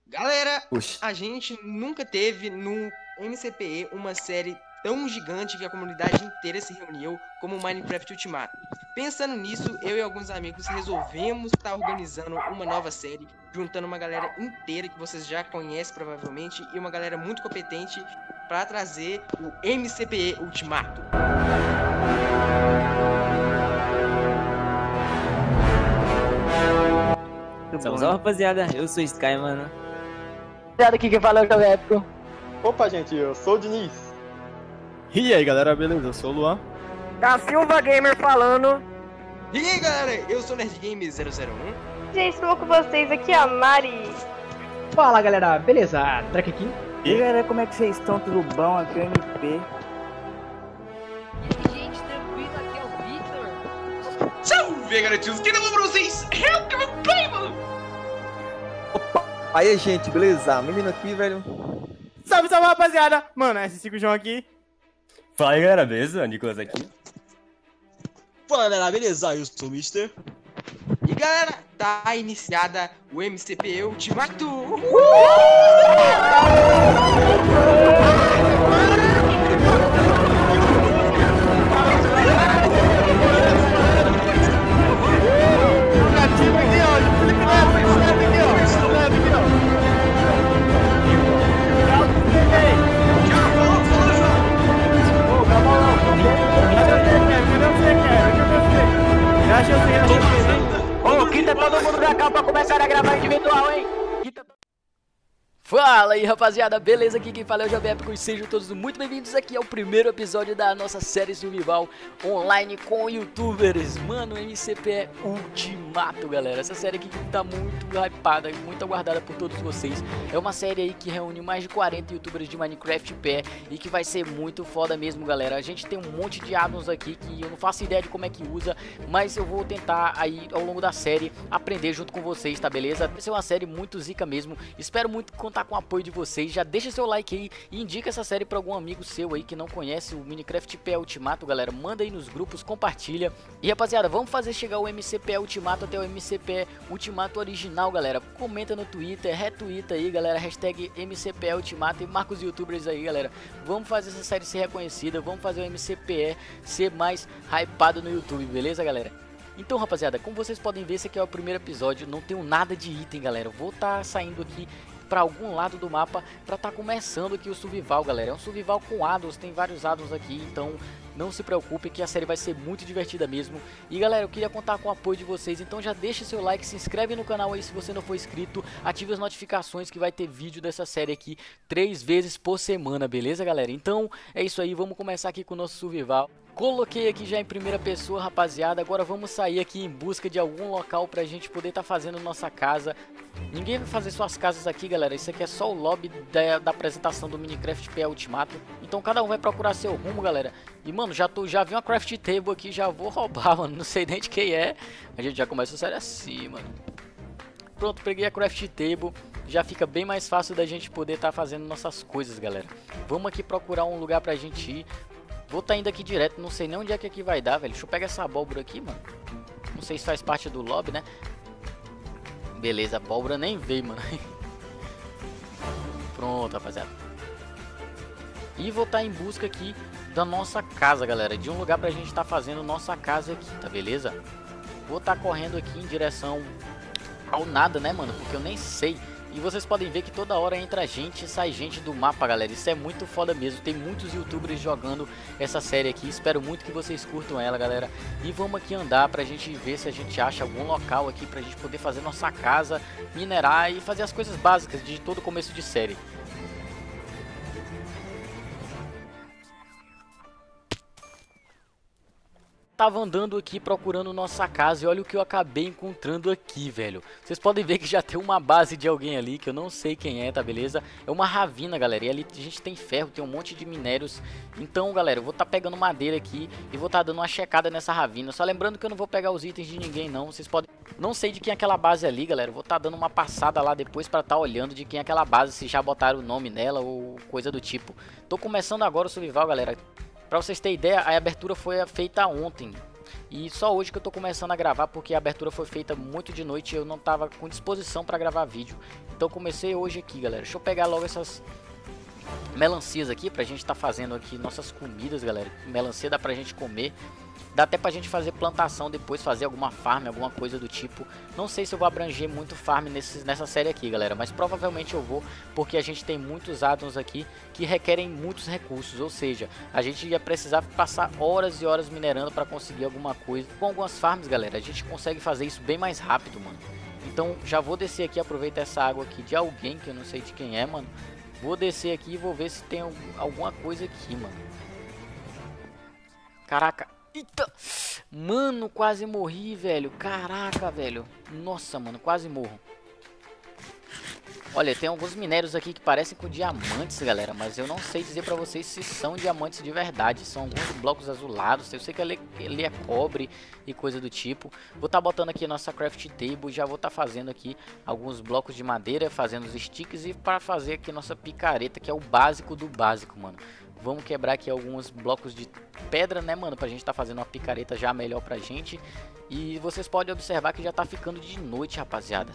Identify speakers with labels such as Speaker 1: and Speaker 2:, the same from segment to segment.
Speaker 1: Galera,
Speaker 2: Puxa.
Speaker 1: a gente nunca teve no MCPE uma série tão gigante que a comunidade inteira se reuniu como o Minecraft Ultimato. Pensando nisso, eu e alguns amigos resolvemos estar organizando uma nova série, juntando uma galera inteira que vocês já conhecem provavelmente e uma galera muito competente para trazer o MCPE Ultimato.
Speaker 3: Salve, rapaziada, eu sou Sky, mano.
Speaker 4: Rapaziada, aqui que fala é o Jovem Épico.
Speaker 5: Opa, gente, eu sou o Diniz.
Speaker 2: E aí, galera, beleza? Eu sou o Luan.
Speaker 4: Da Silva Gamer falando.
Speaker 1: E aí galera, eu sou o Nerd Game 001.
Speaker 6: Gente, estou com vocês aqui, a Mari.
Speaker 7: Fala galera, beleza? Drake aqui.
Speaker 4: E aí, galera, como é que vocês estão? Tudo bom? Aqui é o MP.
Speaker 8: Gente, tranquilo, aqui é o Victor.
Speaker 1: Salve garotinhos, que demônio pra vocês? Help me play, mano!
Speaker 2: Aí, gente, beleza? Menino aqui, velho.
Speaker 7: Salve, salve rapaziada! Mano, S5 João aqui.
Speaker 3: Fala aí, galera, beleza? Nicolas aqui.
Speaker 9: Fala galera, beleza? Eu sou o Mister.
Speaker 1: E galera, tá iniciada o MCPE Ultimato!
Speaker 4: Ô, quita todo mundo pra cá pra começar a gravar individual, hein? Quita...
Speaker 8: Fala aí, rapaziada, beleza? Aqui quem fala é o Jovem Épico e sejam todos muito bem-vindos aqui ao primeiro episódio da nossa série Survival online com youtubers. Mano, MCPE Ultimato, galera. Essa série aqui tá muito hypada, muito aguardada por todos vocês. É uma série aí que reúne mais de 40 youtubers de Minecraft PE e que vai ser muito foda mesmo, galera. A gente tem um monte de addons aqui que eu não faço ideia de como é que usa, mas eu vou tentar aí ao longo da série aprender junto com vocês, tá beleza? Vai ser uma série muito zica mesmo. Espero muito contar com o apoio de vocês. Já deixa seu like aí e indica essa série para algum amigo seu aí que não conhece o Minecraft PE Ultimato, galera. Manda aí nos grupos, compartilha. E rapaziada, vamos fazer chegar o MCPE Ultimato até o MCPE Ultimato original, galera. Comenta no Twitter, retweeta aí, galera, hashtag MCPE Ultimato e marca os youtubers aí, galera. Vamos fazer essa série ser reconhecida, vamos fazer o MCPE ser mais hypado no YouTube, beleza, galera? Então, rapaziada, como vocês podem ver, esse aqui é o primeiro episódio. Não tenho nada de item, galera. Vou estar saindo aqui para algum lado do mapa para estar começando aqui o survival, galera. É um survival com addons, tem vários addons aqui, então não se preocupe que a série vai ser muito divertida mesmo. E galera, eu queria contar com o apoio de vocês, então já deixa seu like, se inscreve no canal aí se você não for inscrito, ative as notificações que vai ter vídeo dessa série aqui 3 vezes por semana, beleza, galera? Então é isso aí, vamos começar aqui com o nosso survival. Coloquei aqui já em primeira pessoa, rapaziada. Agora vamos sair aqui em busca de algum local pra gente poder estar fazendo nossa casa. Ninguém vai fazer suas casas aqui, galera. Isso aqui é só o lobby da apresentação do Minecraft PE Ultimato. Então cada um vai procurar seu rumo, galera. E mano, já vi uma craft table aqui, já vou roubar, mano. Não sei nem de quem é. A gente já começa a série assim, mano. Pronto, peguei a craft table. Já fica bem mais fácil da gente poder estar fazendo nossas coisas, galera. Vamos aqui procurar um lugar pra gente ir. Vou tá indo aqui direto, não sei nem onde é que aqui vai dar, velho. Deixa eu pegar essa abóbora aqui, mano. Não sei se faz parte do lobby, né? Beleza, a abóbora nem veio, mano. Pronto, rapaziada. E vou tá em busca aqui da nossa casa, galera. De um lugar pra gente tá fazendo nossa casa aqui, tá beleza? Vou tá correndo aqui em direção ao nada, né, mano? Porque eu nem sei. E vocês podem ver que toda hora entra gente e sai gente do mapa, galera. Isso é muito foda mesmo. Tem muitos youtubers jogando essa série aqui. Espero muito que vocês curtam ela, galera. E vamos aqui andar pra gente ver se a gente acha algum local aqui pra gente poder fazer nossa casa, minerar e fazer as coisas básicas de todo começo de série. Tava andando aqui procurando nossa casa e olha o que eu acabei encontrando aqui, velho. Vocês podem ver que já tem uma base de alguém ali, que eu não sei quem é, tá beleza? É uma ravina, galera, e ali a gente tem ferro, tem um monte de minérios. Então, galera, eu vou tá pegando madeira aqui e vou tá dando uma checada nessa ravina. Só lembrando que eu não vou pegar os itens de ninguém, não. Vocês podem... Não sei de quem é aquela base ali, galera. Eu vou tá dando uma passada lá depois pra tá olhando de quem é aquela base, se já botaram o nome nela ou coisa do tipo. Tô começando agora o survival, galera. Pra vocês terem ideia, a abertura foi feita ontem. E só hoje que eu tô começando a gravar, porque a abertura foi feita muito de noite e eu não tava com disposição pra gravar vídeo. Então comecei hoje aqui, galera. Deixa eu pegar logo essas melancias aqui pra gente tá fazendo aqui nossas comidas, galera. Melancia dá pra gente comer. Dá até pra gente fazer plantação depois, fazer alguma farm, alguma coisa do tipo. Não sei se eu vou abranger muito farm nessa série aqui, galera. Mas provavelmente eu vou, porque a gente tem muitos addons aqui que requerem muitos recursos. Ou seja, a gente ia precisar passar horas e horas minerando pra conseguir alguma coisa. Com algumas farms, galera, a gente consegue fazer isso bem mais rápido, mano. Então já vou descer aqui, aproveitar essa água aqui de alguém, que eu não sei de quem é, mano. Vou descer aqui e vou ver se tem alguma coisa aqui, mano. Caraca. Eita! Mano, quase morri, velho. Caraca, velho. Nossa, mano, quase morro. Olha, tem alguns minérios aqui que parecem com diamantes, galera. Mas eu não sei dizer pra vocês se são diamantes de verdade. São alguns blocos azulados. Eu sei que ele é cobre e coisa do tipo. Vou estar botando aqui a nossa craft table. Já vou estar fazendo aqui alguns blocos de madeira, fazendo os sticks. E para fazer aqui nossa picareta, que é o básico do básico, mano. Vamos quebrar aqui alguns blocos de pedra, né, mano? Pra gente tá fazendo uma picareta já melhor pra gente. E vocês podem observar que já tá ficando de noite, rapaziada.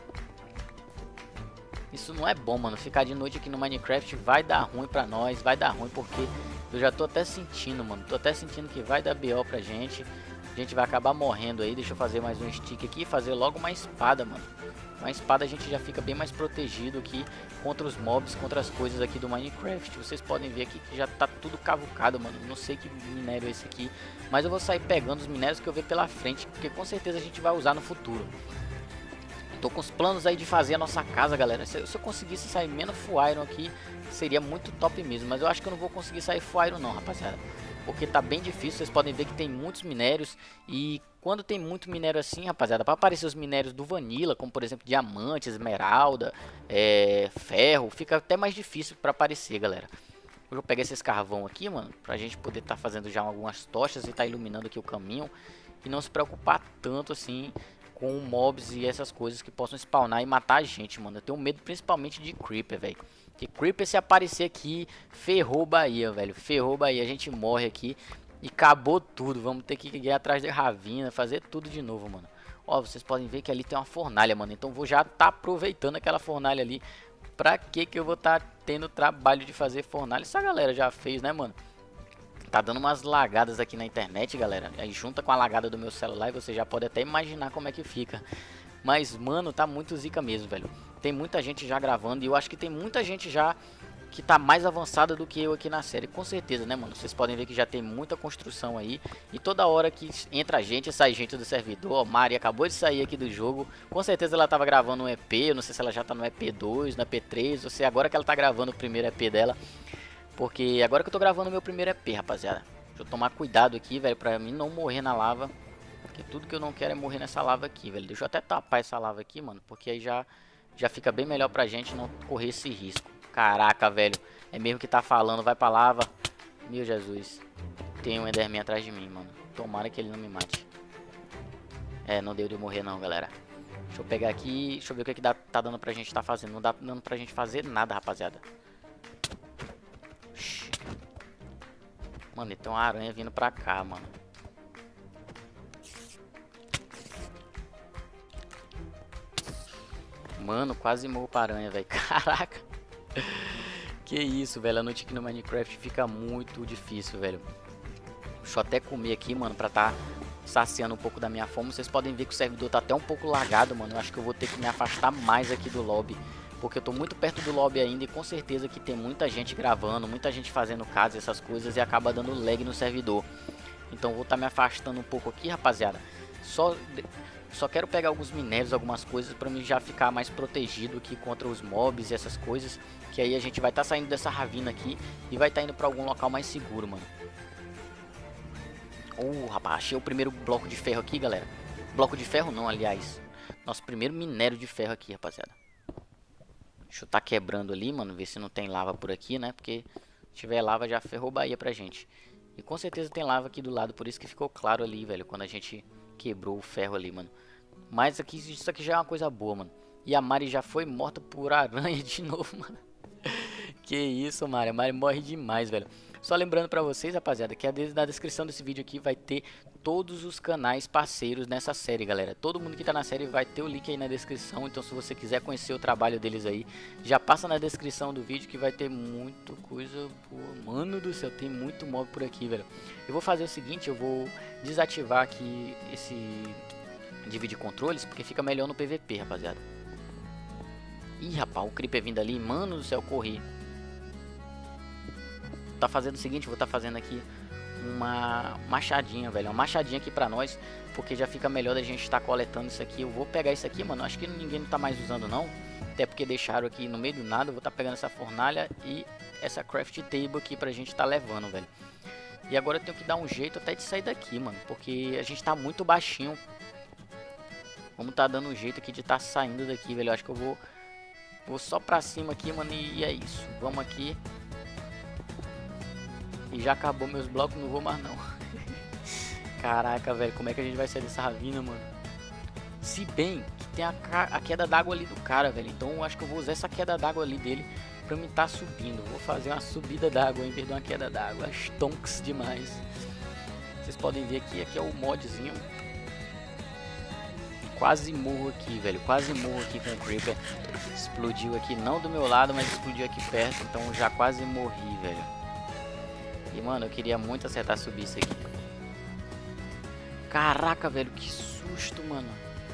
Speaker 8: Isso não é bom, mano. Ficar de noite aqui no Minecraft vai dar ruim pra nós. Vai dar ruim porque eu já tô até sentindo, mano. Tô até sentindo que vai dar BO pra gente. A gente vai acabar morrendo aí. Deixa eu fazer mais um stick aqui e fazer logo uma espada, mano. Com a espada a gente já fica bem mais protegido aqui contra os mobs, contra as coisas aqui do Minecraft. Vocês podem ver aqui que já tá tudo cavucado, mano. Não sei que minério é esse aqui, mas eu vou sair pegando os minérios que eu ver pela frente, porque com certeza a gente vai usar no futuro. Tô com os planos aí de fazer a nossa casa, galera. Se eu conseguisse sair menos full iron aqui, seria muito top mesmo. Mas eu acho que eu não vou conseguir sair full iron não, rapaziada. Porque tá bem difícil, vocês podem ver que tem muitos minérios. E quando tem muito minério assim, rapaziada, para aparecer os minérios do Vanilla, como por exemplo diamante, esmeralda, ferro, fica até mais difícil para aparecer, galera. Eu vou pegar esse carvão aqui, mano, pra gente poder tá fazendo já algumas tochas e tá iluminando aqui o caminho. E não se preocupar tanto assim com mobs e essas coisas que possam spawnar e matar a gente, mano. Eu tenho medo principalmente de Creeper, velho. Que Creeper, se aparecer aqui, ferrou Bahia, velho. Ferrou Bahia, a gente morre aqui e acabou tudo. Vamos ter que ir atrás de ravina, fazer tudo de novo, mano. Ó, vocês podem ver que ali tem uma fornalha, mano. Então vou já tá aproveitando aquela fornalha ali. Pra que eu vou tá tendo trabalho de fazer fornalha? Essa galera já fez, né, mano? Tá dando umas lagadas aqui na internet, galera. Aí junta com a lagada do meu celular e você já pode até imaginar como é que fica. Mas, mano, tá muito zica mesmo, velho. Tem muita gente já gravando e eu acho que tem muita gente já que tá mais avançada do que eu aqui na série. Com certeza, né, mano? Vocês podem ver que já tem muita construção aí. E toda hora que entra gente, sai gente do servidor. Ó, Mari acabou de sair aqui do jogo. Com certeza ela tava gravando um EP. Eu não sei se ela já tá no EP 2, no EP 3. Ou se agora que ela tá gravando o primeiro EP dela. Porque agora que eu tô gravando o meu primeiro EP, rapaziada. Deixa eu tomar cuidado aqui, velho, pra mim não morrer na lava. Porque tudo que eu não quero é morrer nessa lava aqui, velho. Deixa eu até tapar essa lava aqui, mano. Porque aí já fica bem melhor pra gente não correr esse risco. Caraca, velho. É mesmo que tá falando, vai pra lava. Meu Jesus. Tem um Enderman atrás de mim, mano. Tomara que ele não me mate. Não deu de morrer não, galera. Deixa eu pegar aqui. Deixa eu ver o que tá dando pra gente tá fazendo. Não dá dando pra gente fazer nada, rapaziada. Mano, tem uma aranha vindo pra cá, mano. Mano, quase morro pra aranha, velho. Caraca. Que isso, velho. A noite aqui no Minecraft fica muito difícil, velho. Deixa eu até comer aqui, mano, pra tá saciando um pouco da minha fome. Vocês podem ver que o servidor tá até um pouco lagado, mano. Eu acho que eu vou ter que me afastar mais aqui do lobby. Porque eu tô muito perto do lobby ainda e com certeza que tem muita gente gravando, muita gente fazendo casa, essas coisas, e acaba dando lag no servidor. Então eu vou estar me afastando um pouco aqui, rapaziada. Só quero pegar alguns minérios, algumas coisas pra mim já ficar mais protegido aqui contra os mobs e essas coisas. Que aí a gente vai estar saindo dessa ravina aqui e vai estar indo pra algum local mais seguro, mano. Rapaz, achei o primeiro bloco de ferro aqui, galera. Bloco de ferro não, aliás. Nosso primeiro minério de ferro aqui, rapaziada. Deixa eu tá quebrando ali, mano, ver se não tem lava por aqui, né? Porque se tiver lava já ferrou Bahia pra gente. E com certeza tem lava aqui do lado, por isso que ficou claro ali, velho, quando a gente quebrou o ferro ali, mano. Mas aqui, isso aqui já é uma coisa boa, mano. E a Mari já foi morta por aranha de novo, mano. Que isso, Mari. A Mari morre demais, velho. Só lembrando pra vocês, rapaziada, que na descrição desse vídeo aqui vai ter todos os canais parceiros nessa série, galera. Todo mundo que tá na série vai ter o link aí na descrição. Então se você quiser conhecer o trabalho deles aí, já passa na descrição do vídeo que vai ter muita coisa boa. Mano do céu, tem muito mob por aqui, velho. Eu vou fazer o seguinte, eu vou desativar aqui esse dividir controles, porque fica melhor no PVP, rapaziada. Ih, rapaz, o creeper vindo ali, mano do céu, corri. Tá fazendo o seguinte, vou tá fazendo aqui uma machadinha, velho, uma machadinha aqui pra nós, porque já fica melhor da gente estar coletando isso aqui. Eu vou pegar isso aqui, mano, acho que ninguém não tá mais usando não, até porque deixaram aqui no meio do nada. Eu vou tá pegando essa fornalha e essa craft table aqui pra gente tá levando, velho. E agora eu tenho que dar um jeito até de sair daqui, mano, porque a gente tá muito baixinho. Vamos tá dando um jeito aqui de tá saindo daqui, velho. Eu acho que eu vou só pra cima aqui, mano, e é isso. Vamos aqui. E já acabou meus blocos, não vou mais não. Caraca, velho, como é que a gente vai sair dessa ravina, mano? Se bem que tem a queda d'água ali do cara, velho. Então eu acho que eu vou usar essa queda d'água ali dele pra me tá subindo. Vou fazer uma subida d'água em vez de uma queda d'água. Stonks demais. Vocês podem ver aqui é o modzinho. Quase morro aqui, velho. Quase morro aqui com o creeper. Explodiu aqui, não do meu lado, mas explodiu aqui perto. Então já quase morri, velho. E, mano, eu queria muito acertar subir isso aqui. Caraca, velho, que susto, mano.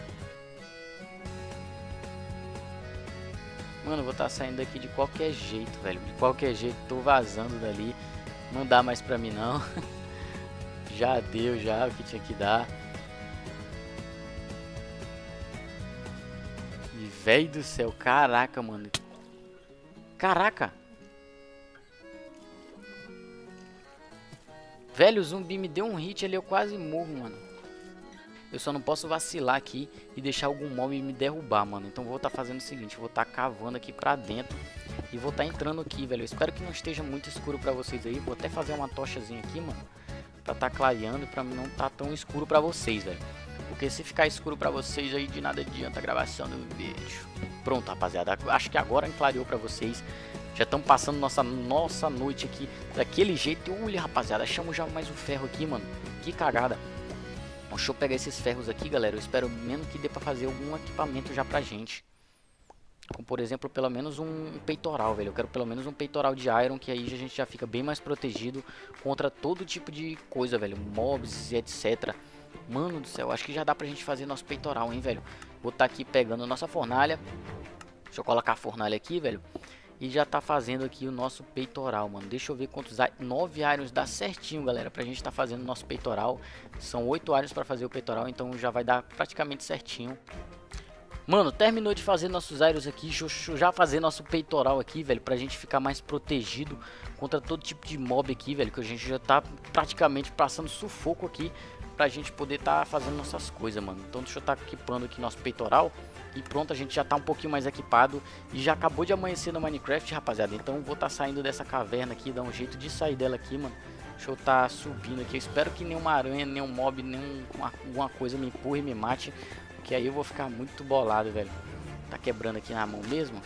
Speaker 8: Mano, eu vou estar saindo daqui de qualquer jeito, velho. De qualquer jeito, tô vazando dali. Não dá mais pra mim, não. Já deu, já, o que tinha que dar. E, velho do céu, caraca, mano. Caraca. Velho, o zumbi me deu um hit ali, eu quase morro, mano. Eu só não posso vacilar aqui e deixar algum mob me derrubar, mano. Então vou estar fazendo o seguinte, vou estar cavando aqui pra dentro e vou estar entrando aqui, velho. Eu espero que não esteja muito escuro pra vocês aí. Vou até fazer uma tochazinha aqui, mano, pra estar clareando, pra não estar tão escuro pra vocês, velho. Porque se ficar escuro pra vocês aí, de nada adianta a gravação do vídeo. Pronto, rapaziada, acho que agora clareou pra vocês. Já estamos passando nossa noite aqui daquele jeito. E olha, rapaziada, achamos já mais um ferro aqui, mano. Que cagada. Deixa eu pegar esses ferros aqui, galera. Eu espero menos que dê pra fazer algum equipamento já pra gente. Como, por exemplo, pelo menos um peitoral, velho. Eu quero pelo menos um peitoral de iron, que aí a gente já fica bem mais protegido contra todo tipo de coisa, velho. Mobs e etc. Mano do céu, acho que já dá pra gente fazer nosso peitoral, hein, velho. Vou estar aqui pegando nossa fornalha. Deixa eu colocar a fornalha aqui, velho. E já tá fazendo aqui o nosso peitoral, mano. Deixa eu ver quantos 9 irons dá certinho, galera, pra gente tá fazendo o nosso peitoral. São 8 irons pra fazer o peitoral, então já vai dar praticamente certinho. Mano, terminou de fazer nossos irons aqui. Deixa eu já fazer nosso peitoral aqui, velho, pra gente ficar mais protegido contra todo tipo de mob aqui, velho. Que a gente já tá praticamente passando sufoco aqui pra gente poder tá fazendo nossas coisas, mano. Então deixa eu tá equipando aqui nosso peitoral. E pronto, a gente já tá um pouquinho mais equipado. E já acabou de amanhecer no Minecraft, rapaziada. Então eu vou tá saindo dessa caverna aqui, dar um jeito de sair dela aqui, mano. Deixa eu tá subindo aqui. Eu espero que nenhuma aranha, nenhum mob, alguma coisa me empurre e me mate. Porque aí eu vou ficar muito bolado, velho. Tá quebrando aqui na mão mesmo.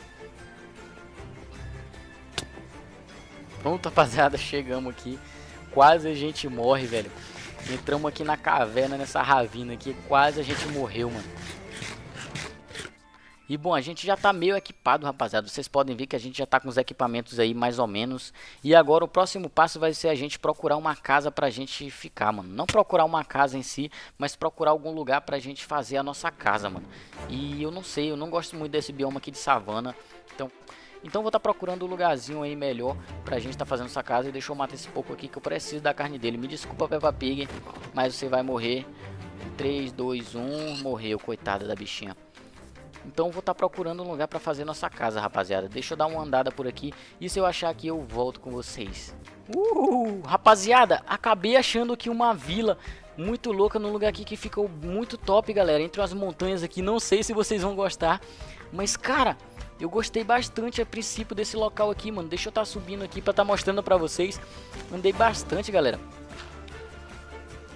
Speaker 8: Pronto, rapaziada, chegamos aqui. Quase a gente morre, velho. Entramos aqui na caverna, nessa ravina aqui. Quase a gente morreu, mano. E bom, a gente já tá meio equipado, rapaziada. Vocês podem ver que a gente já tá com os equipamentos aí mais ou menos. E agora o próximo passo vai ser a gente procurar uma casa pra gente ficar, mano. Não procurar uma casa em si, mas procurar algum lugar pra gente fazer a nossa casa, mano. E eu não sei, eu não gosto muito desse bioma aqui de savana. Então vou estar procurando um lugarzinho aí melhor pra gente tá fazendo essa casa. E deixa eu matar esse pouco aqui que eu preciso da carne dele. Me desculpa, Peppa Pig, mas você vai morrer. 3, 2, 1, morreu, coitada da bichinha. Então vou estar procurando um lugar pra fazer nossa casa, rapaziada. Deixa eu dar uma andada por aqui. E se eu achar aqui, eu volto com vocês. Rapaziada, acabei achando aqui uma vila muito louca num lugar aqui que ficou muito top, galera. Entre as montanhas aqui, não sei se vocês vão gostar. Mas, cara, eu gostei bastante a princípio desse local aqui, mano. Deixa eu estar subindo aqui pra estar mostrando pra vocês. Andei bastante, galera.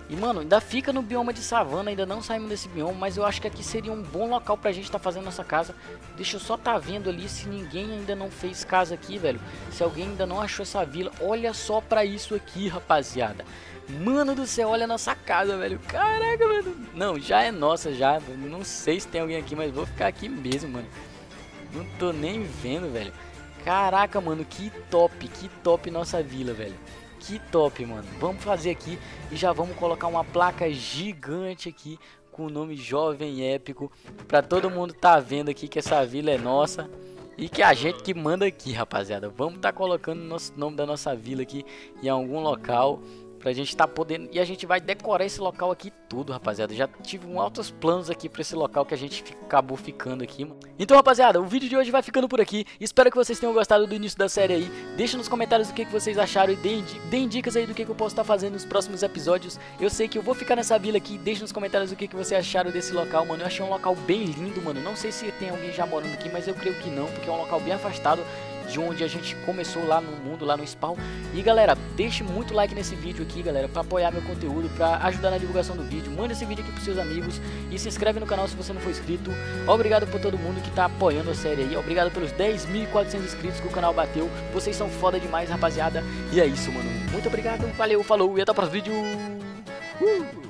Speaker 8: E, mano, ainda fica no bioma de savana, ainda não saímos desse bioma, mas eu acho que aqui seria um bom local pra gente tá fazendo nossa casa. Deixa eu só tá vendo ali se ninguém ainda não fez casa aqui, velho. Se alguém ainda não achou essa vila, olha só pra isso aqui, rapaziada. Mano do céu, olha a nossa casa, velho. Caraca, mano. Não, já é nossa, já. Não sei se tem alguém aqui, mas vou ficar aqui mesmo, mano. Não tô nem vendo, velho. Caraca, mano, que top nossa vila, velho. Que top, mano. Vamos fazer aqui e já vamos colocar uma placa gigante aqui com o nome Jovem Épico, pra todo mundo tá vendo aqui que essa vila é nossa e que a gente que manda aqui, rapaziada. Vamos tá colocando o nosso nome da nossa vila aqui em algum local pra gente tá podendo, e a gente vai decorar esse local aqui tudo, rapaziada. Já tive altos planos aqui pra esse local que a gente acabou ficando aqui, mano. Então, rapaziada, o vídeo de hoje vai ficando por aqui. Espero que vocês tenham gostado do início da série aí. Deixa nos comentários o que vocês acharam e deem dicas aí do que eu posso estar fazendo nos próximos episódios. Eu sei que eu vou ficar nessa vila aqui. Deixa nos comentários o que vocês acharam desse local, mano. Eu achei um local bem lindo, mano. Não sei se tem alguém já morando aqui, mas eu creio que não, porque é um local bem afastado de onde a gente começou lá no mundo, lá no spawn. E galera, deixe muito like nesse vídeo aqui, galera, pra apoiar meu conteúdo, pra ajudar na divulgação do vídeo. Manda esse vídeo aqui pros seus amigos e se inscreve no canal se você não for inscrito. Obrigado por todo mundo que tá apoiando a série aí. Obrigado pelos 10.400 inscritos que o canal bateu. Vocês são foda demais, rapaziada. E é isso, mano. Muito obrigado, valeu, falou e até o próximo vídeo.